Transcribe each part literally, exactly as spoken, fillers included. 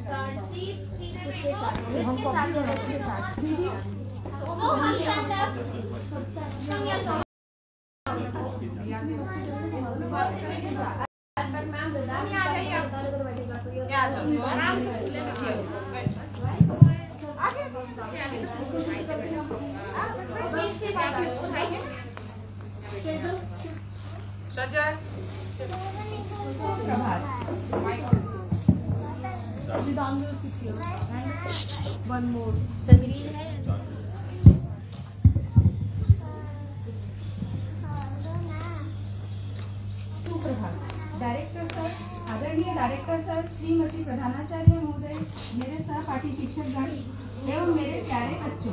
One more. Director sir, आदरणीय director sir, Shrimati प्रधानाचार्य महोदय, मेरे सहपाठी शिक्षकगण एवं मेरे प्यारे बच्चों,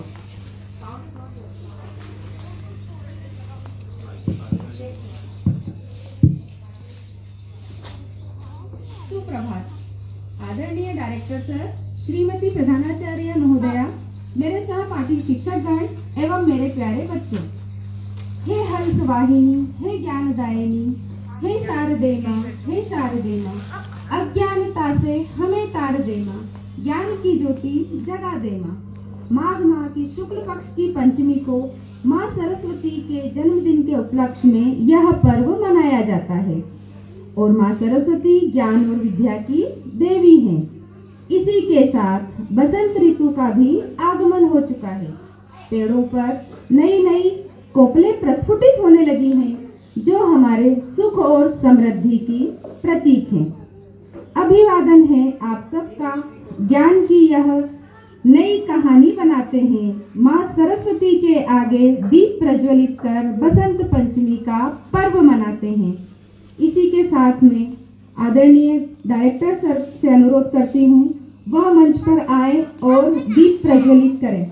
सुप्रभात। आदरणीय डायरेक्टर सर, श्रीमती प्रधानाचार्य महोदया, मेरे सहपाठी शिक्षकगण एवं मेरे प्यारे बच्चों, हे हंसवाहिनी, हे ज्ञानदायिनी, हे शारदे माँ, हे शारदे माँ, अज्ञानता से हमें तार दे माँ, ज्ञान की ज्योति जगा दे माँ। माघ माह की शुक्ल पक्ष की पंचमी को माँ सरस्वती के जन्मदिन के उपलक्ष्य में यह पर्व मनाया जाता है और माँ सरस्वती ज्ञान और विद्या की देवी हैं। इसी के साथ बसंत ऋतु का भी आगमन हो चुका है। पेड़ों पर नई नई कोपलें प्रस्फुटित होने लगी हैं, जो हमारे सुख और समृद्धि की प्रतीक हैं। अभिवादन है आप सबका। ज्ञान की यह नई कहानी बनाते हैं। माँ सरस्वती के आगे दीप प्रज्वलित कर बसंत पंचमी का पर्व मनाते हैं। इसी के साथ में आदरणीय डायरेक्टर सर से अनुरोध करती हूँ, वह मंच पर आए और दीप प्रज्वलित करें।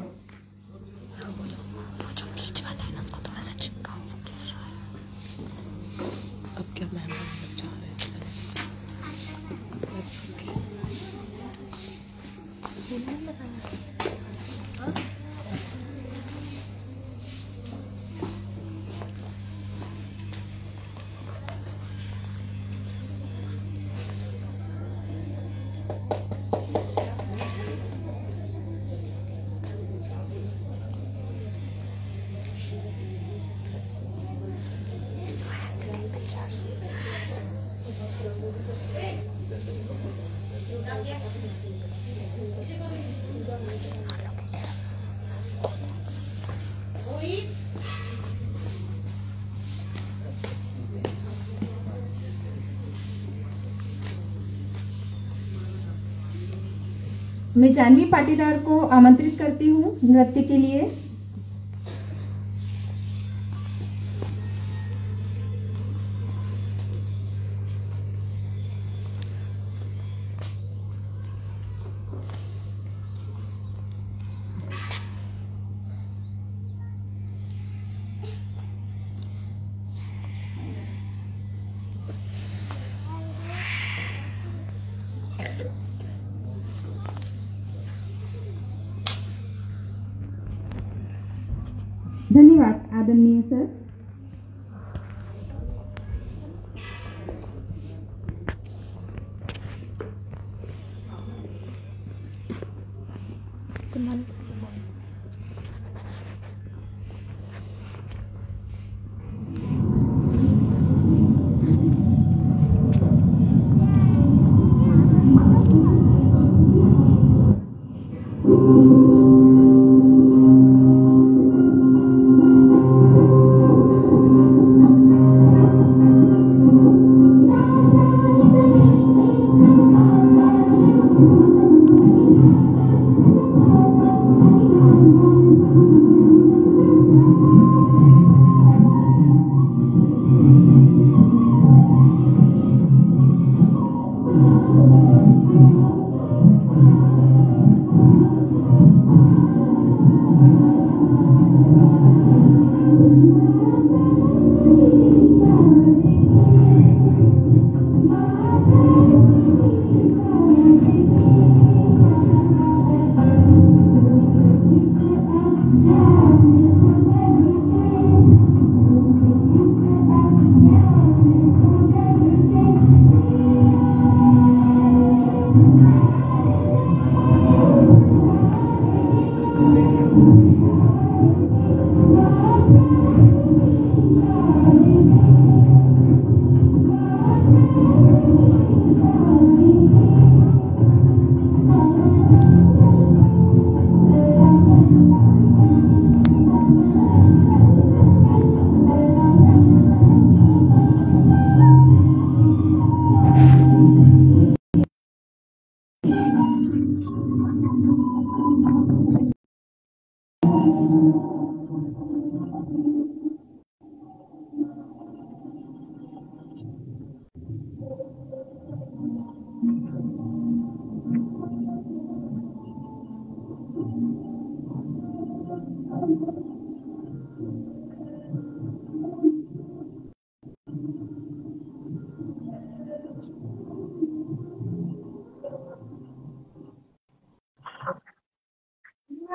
मैं जानवी पाटीदार को आमंत्रित करती हूँ नृत्य के लिए। धन्यवाद आदरणीय सर।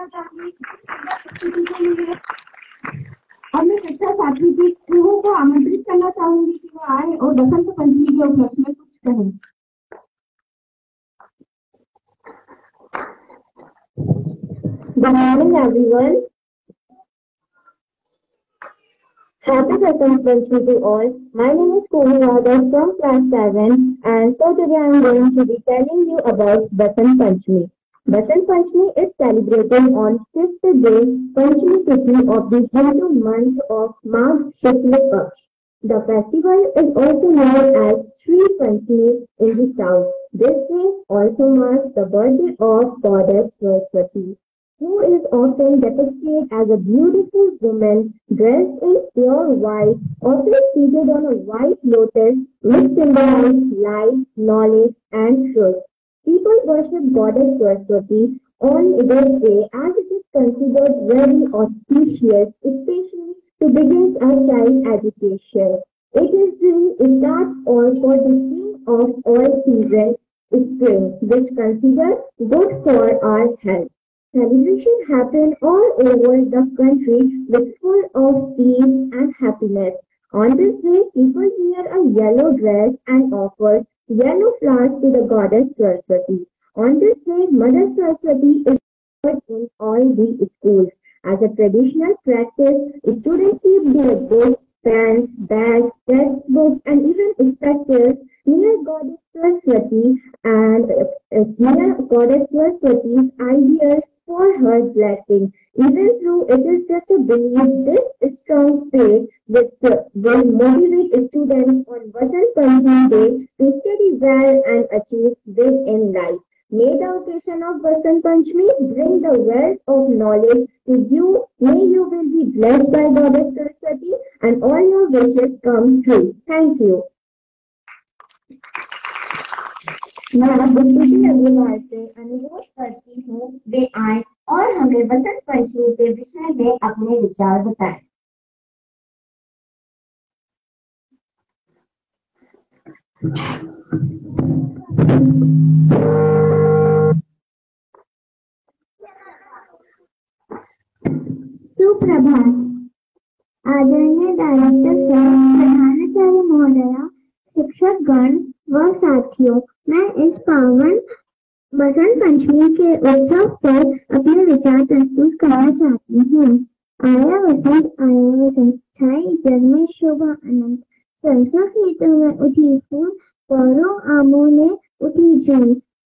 करना चाहूंगी स्थिति को लिए और मैं शिक्षा साथी की लोगों को आमंत्रित करना चाहूंगी कि वो आए और बसंत पंचमी के उपलक्ष्य में कुछ कहें। Good morning, everyone. Happy Basant Panchami to all. My name is Kohi Yadav from class seven, and so today I am going to be telling you about Basant Panchami. Basant Panchami is celebrated on fifth day Panchami Tithi of the Hindu month of Magh Shukla Paksh. The festival is also known as Sri Panchami in the south. This day also marks the birthday of goddess Saraswati, who is often depicted as a beautiful woman dressed in pure white, often seated on a white lotus, which symbolizes life, knowledge, and truth. People worship Goddess Saraswati on this day as it is considered very auspicious, especially to begin a child education. It is the start or for the king of all seasons, spring, which considered good for our health. Celebrations happen all over the country with full of peace and happiness. On this day, people wear a yellow dress and offer yellow flowers to the goddess Saraswati. On this day, Mother Saraswati is honored in all the schools. As a traditional practice, students keep their books, pens, bags, textbooks, and even spectacles near Goddess Saraswati and uh, near Goddess Saraswati's ideas for her blessing. Even though it is just a belief, this strong faith with, uh, will motivate students on Vasant Panchami Day to study well and achieve big in life. May the occasion of Vasant Panchami bring the wealth of knowledge to you. May you will be blessed by Goddess Saraswati and all your wishes come true. Thank you. मैं उपस्थिति अग्रवाल से अनुरोध करती हूँ वे आए और हमें बसंत पंचमी के विषय में अपने विचार बताएं। सुप्रभात। आदरणीय डायरेक्टर सर, प्रधानाचार्य महोदया, शिक्षकगण व साथियों, मैं इस पावन बसंत पंचमी के उत्सव पर अपने विचार प्रस्तुत करना चाहती हूँ। आया वसंत आया वसंत, छाई जग में शोभा अनंत, सरसों खेतों में उठी फूल, पौधों आमों में उठी झूल,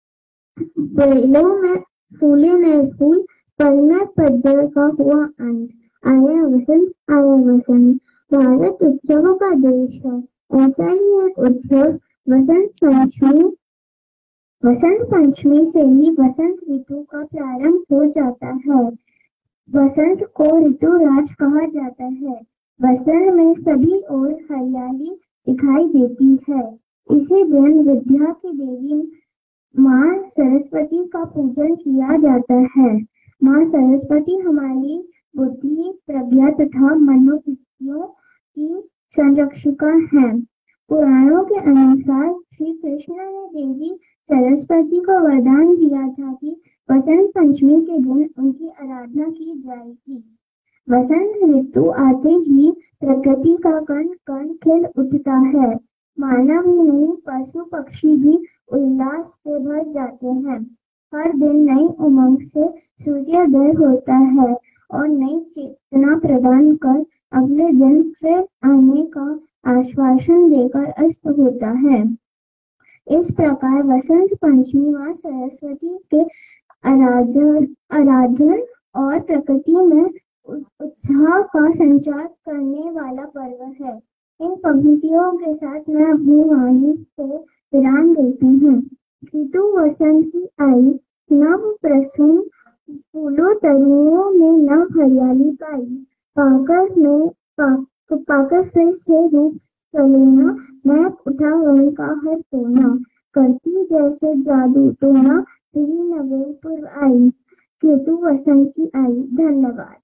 बेलों में फूले नए फूल, पल में पतझड़ का हुआ अंत। आया वसंत आया वसंत, भारत उत्सवों का देश है। ऐसा ही एक उत्सव वसंत पंचमी वसंत पंचमी से ही वसंत ऋतु का प्रारंभ हो जाता है। वसंत को ऋतुराज कहा जाता है। वसंत में सभी ओर हरियाली दिखाई देती है। इसी दिन विद्या की देवी माँ सरस्वती का पूजन किया जाता है। माँ सरस्वती हमारी बुद्धि, प्रज्ञा तथा मनोवृत्तियों की संरक्षिका है। पुराणों के अनुसार श्री कृष्ण ने देवी सरस्वती को वरदान दिया था कि वसंत पंचमी के दिन उनकी आराधना की जाएगी। वसंत ऋतु आते ही प्रकृति का कण कण खिल उठता है। मानव ही नहीं, पशु पक्षी भी उल्लास से भर जाते हैं। हर दिन नई उमंग से सूर्योदय होता है और नई चेतना प्रदान कर अगले दिन फिर आने का आश्वासन देकर अस्त होता है। इस प्रकार वसंत पंचमी माँ सरस्वती के आराधन आराधन और प्रकृति में उत्साह का संचार करने वाला पर्व है। इन पंक्तियों के साथ मैं अपनी वाणी को विराम देती हूँ। ऋतु वसंत की आई, नव प्रसून फूलों तरुओं में नव हरियाली पाई। पाकर में पाक, पाकर फिर से रूप सलोना, महक उठा वन का हर कोना। करती जैसे जादू टोना, फिरी नवेल पूर्व आई। ऋतु वसंत की आई। धन्यवाद।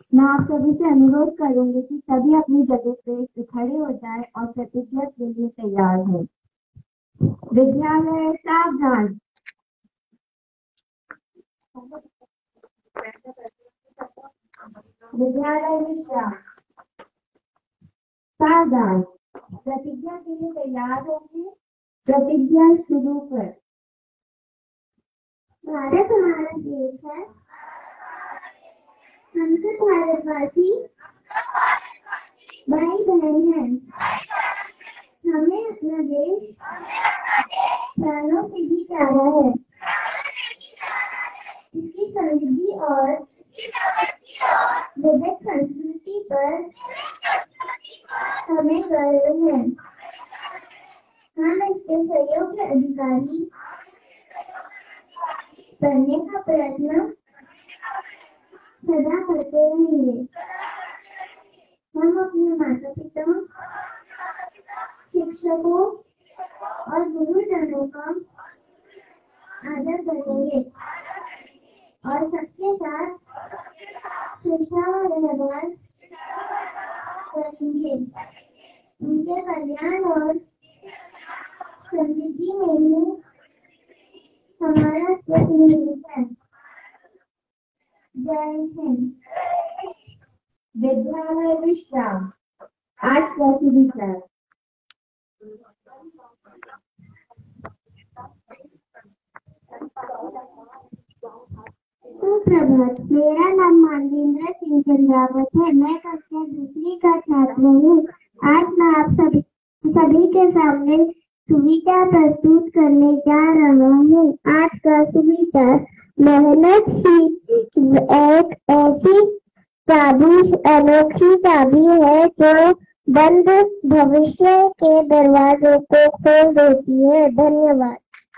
मैं आप सभी से अनुरोध करूंगी कि सभी अपनी जगह पे खड़े हो जाएं और प्रतिज्ञा के लिए तैयार हों। विद्यालय सावधान। विद्यालय विश्राम। सावधान। प्रतिज्ञा के लिए तैयार होंगे। प्रतिज्ञा शुरू कर। भारत हमारा देश है। हम सब भारतवासी भाई बहन हैं। हमें अपना देश प्राणों से भी प्यारा है। इसकी समृद्धि और विविध संस्कृति पर हमें गर्व है। हम इसके सहयोग के अधिकारी बनने का प्रयत्न सदा करते रहेंगे। हम अपने माता पिता, शिक्षकों और गुरुजनों का आदर करेंगे और सबके साथ शिक्षा और व्यवहार करेंगे। उनके कल्याण और समृद्धि में ही हमारा निहित है। जय हिंद। विद्यालय विश्राम। आज का विचार। सुप्रभात। मेरा नाम मानवेंद्र सिंह चंद्रावत है। मैं कक्षा दूसरी का छात्र हूँ। आज मैं आप सभी सभी के सामने सुविचार प्रस्तुत करने जा रहा हूँ। आज का सुविचार, मेहनत ही एक ऐसी चाबी अनोखी चाबी है जो बंद भविष्य के दरवाजों को खोल देती है। धन्यवाद।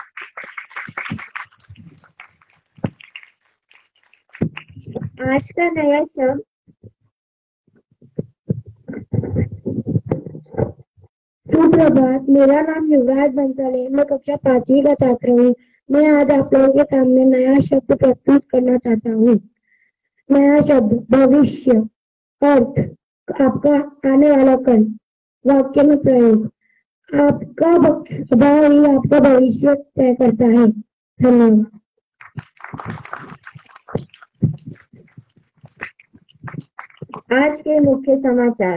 आज का नया शब्द सुप्रभात। मेरा नाम युवराज बंसल है। मैं कक्षा पांचवी का छात्र हूँ। मैं आज आप लोगों के सामने नया शब्द प्रस्तुत करना चाहता हूँ। नया शब्द भविष्य। अर्थ, आपका आने वाला कल। वाक्य में प्रयोग, आपका भाव ही आपका भविष्य तय करता है। धन्यवाद। आज के मुख्य समाचार।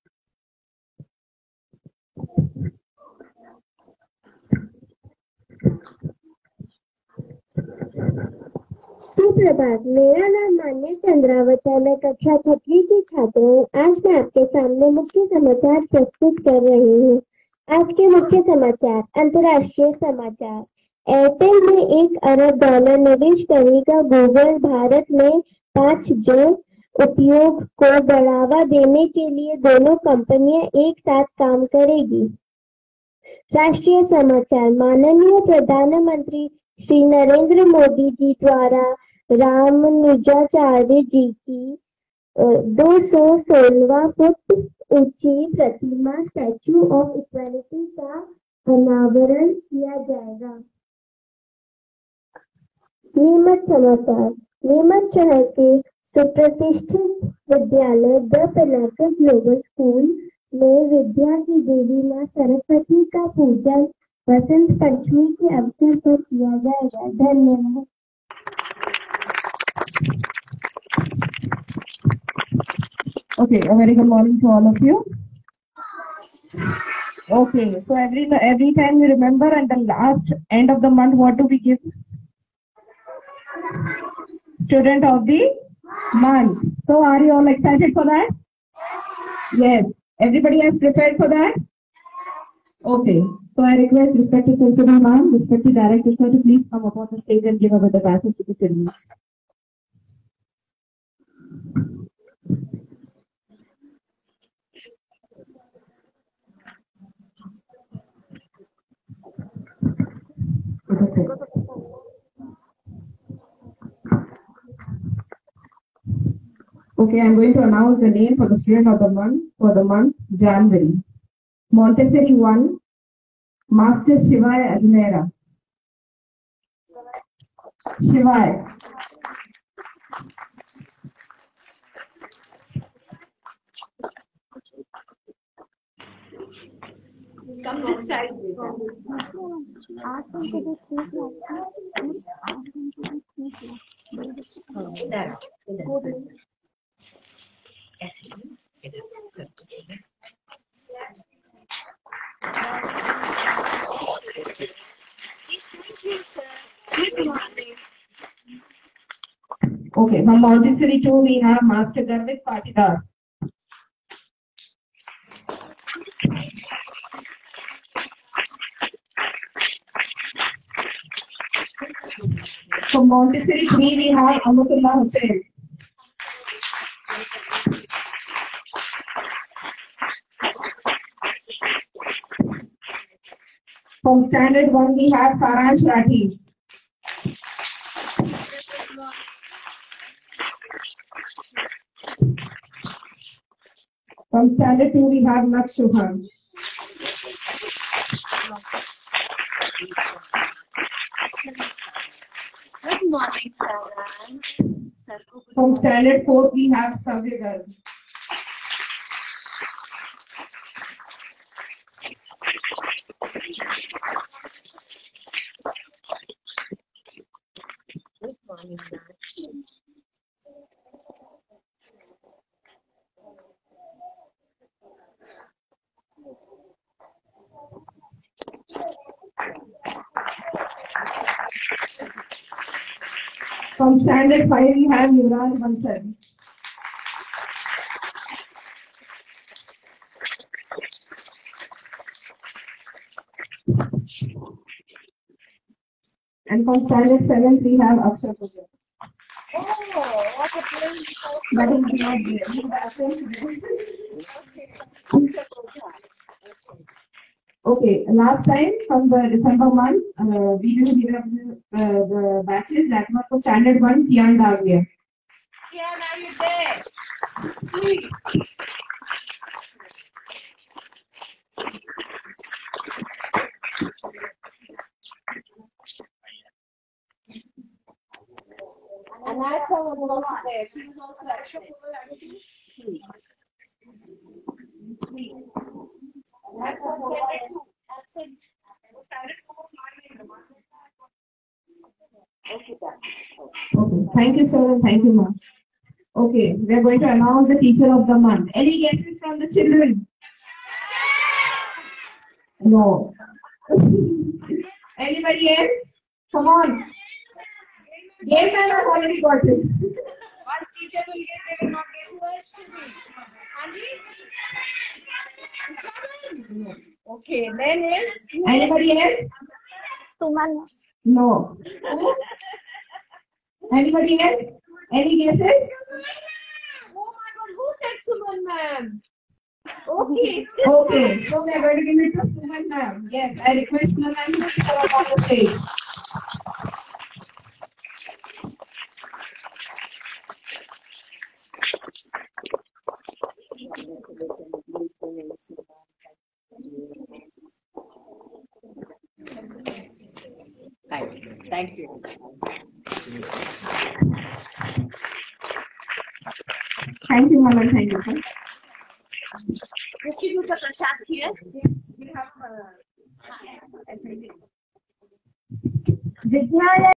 सुप्रभात। मेरा नाम मान्य चंद्रावत है। मैं कक्षा छठवीं की छात्र हूँ। आज मैं आपके सामने मुख्य समाचार प्रस्तुत कर रही हूँ। आज के मुख्य समाचार। अंतर्राष्ट्रीय समाचार। एयरटेल में एक अरब डॉलर निवेश करेगा गूगल। भारत में पांच जी उपयोग को बढ़ावा देने के लिए दोनों कंपनियां एक साथ काम करेगी। राष्ट्रीय समाचार। माननीय प्रधानमंत्री श्री नरेंद्र मोदी जी द्वारा रामानुजाचार्य जी की दो सौ सोलहवां फुट ऊंची प्रतिमा स्टैच्यू ऑफ इक्वालिटी का अनावरण किया जाएगा। नीमच समाचार। नीमच शहर के सुप्रतिष्ठित विद्यालय द पिनाकल ग्लोबल स्कूल में विद्या की देवी मां सरस्वती का पूजन बसंत पंचमी के अवसर पर किया जाएगा। धन्यवाद। Okay, a very good morning to all of you. Okay, so every every time we remember at the last end of the month, what do we give? Student of the month. So are you all excited for that? Yes. Everybody has prepared for that? Okay. So I request respected principal ma'am, respected director sir to please come up on the stage and give over the passes to the ceremony. Okay, I'm going to announce the name for the student of the month for the month January. Montessori one, Master Shivai Ajmera. Shivai. Come this side. इधर इधर ऐसे इधर Okay, from Montessori two we have Master Garvit Patidar. From Montessori three we have Amatullah Hussain. From Standard one we have Saransh Rathi. From Standard two we have Laksh Shubham. Good morning, Sarah. From Standard four we have Savya Garg. Good morning, ma'am. From Standard five we have Yuvraj Bansal. And from Standard seven we have Akshay Pujara. Oh, what a pleasure. But he is not there. He is absent today. Okay, last time from the December month, uh, we didn't give up the, uh, the batches. That was for Standard one, Kian Daglia. Kian, are you there? Please. And Anasa was also there. She was also absent. Absent. Okay, Okay, thank you, sir, and thank you, ma'am. Okay, we are going to announce the teacher of the month. Any guesses from the children? No. Anybody else? Come on. Game man has already got it. Once teacher will get, they will not get who else to be. Anji? Okay, then is Anybody else? Suman. No. Anybody else? Any guesses? Oh my God, who said Suman ma'am? Okay. Okay, so we are going to give it to Suman ma'am. Yes, I request Suman ma'am to come up on the stage. Thank you. Thank you. Thank you, ma'am, and thank you, sir. Distribute the prasad here. We have uh, Vidya